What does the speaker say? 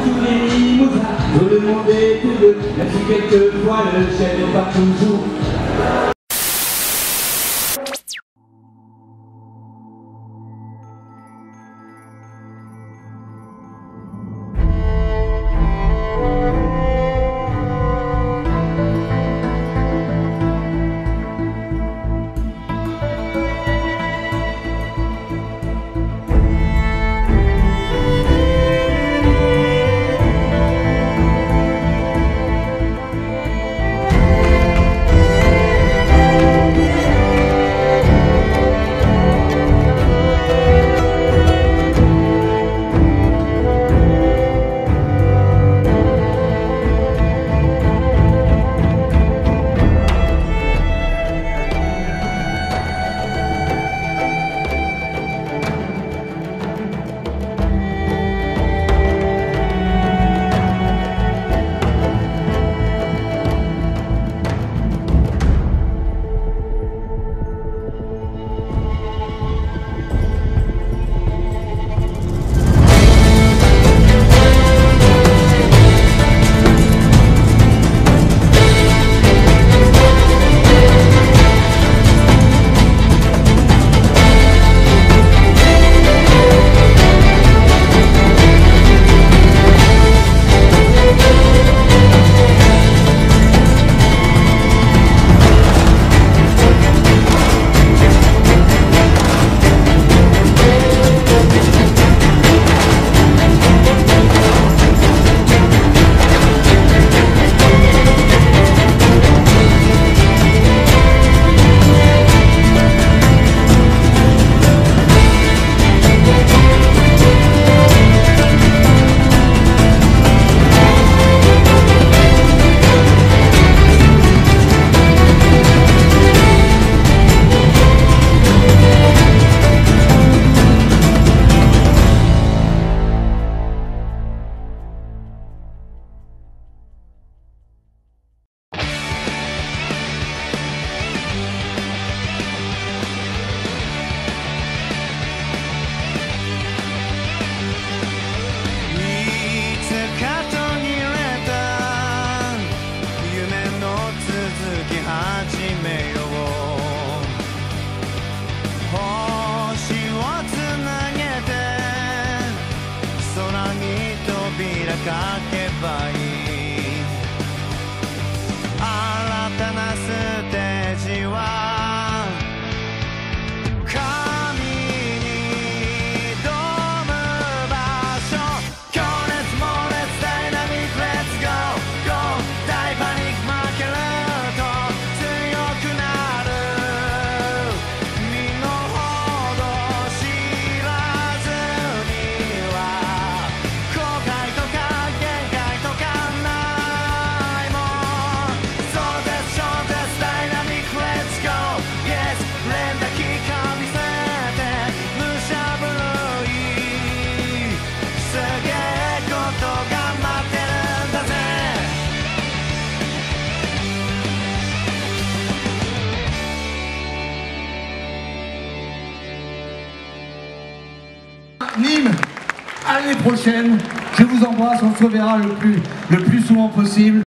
tous les mimousas, tout le monde est heureux, même si quelquefois le chef n'est pas toujours. かけばいい新たなステージは神に挑む場所情熱猛烈ダイナミックレッツゴーゴー大パニック負けると強くなる身の程知らずには後悔とか Nîmes, à l'année prochaine, je vous embrasse, on se reverra le plus souvent possible.